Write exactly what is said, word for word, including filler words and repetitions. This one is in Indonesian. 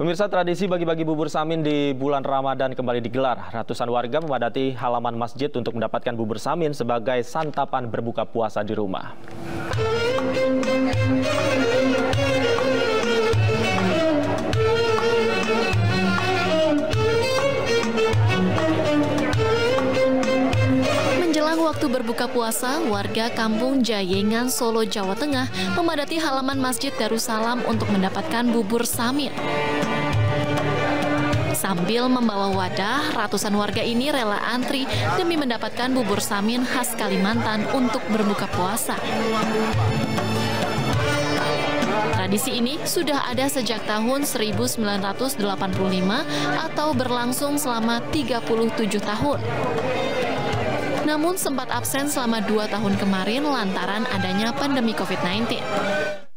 Pemirsa, tradisi bagi-bagi bubur samin di bulan Ramadan kembali digelar. Ratusan warga memadati halaman masjid untuk mendapatkan bubur samin sebagai santapan berbuka puasa di rumah. Menjelang waktu berbuka puasa, warga Kampung Jayengan, Solo, Jawa Tengah memadati halaman Masjid Darussalam untuk mendapatkan bubur samin. Sambil membawa wadah, ratusan warga ini rela antri demi mendapatkan bubur samin khas Kalimantan untuk berbuka puasa. Tradisi ini sudah ada sejak tahun seribu sembilan ratus delapan puluh lima atau berlangsung selama tiga puluh tujuh tahun. Namun sempat absen selama dua tahun kemarin lantaran adanya pandemi COVID sembilan belas.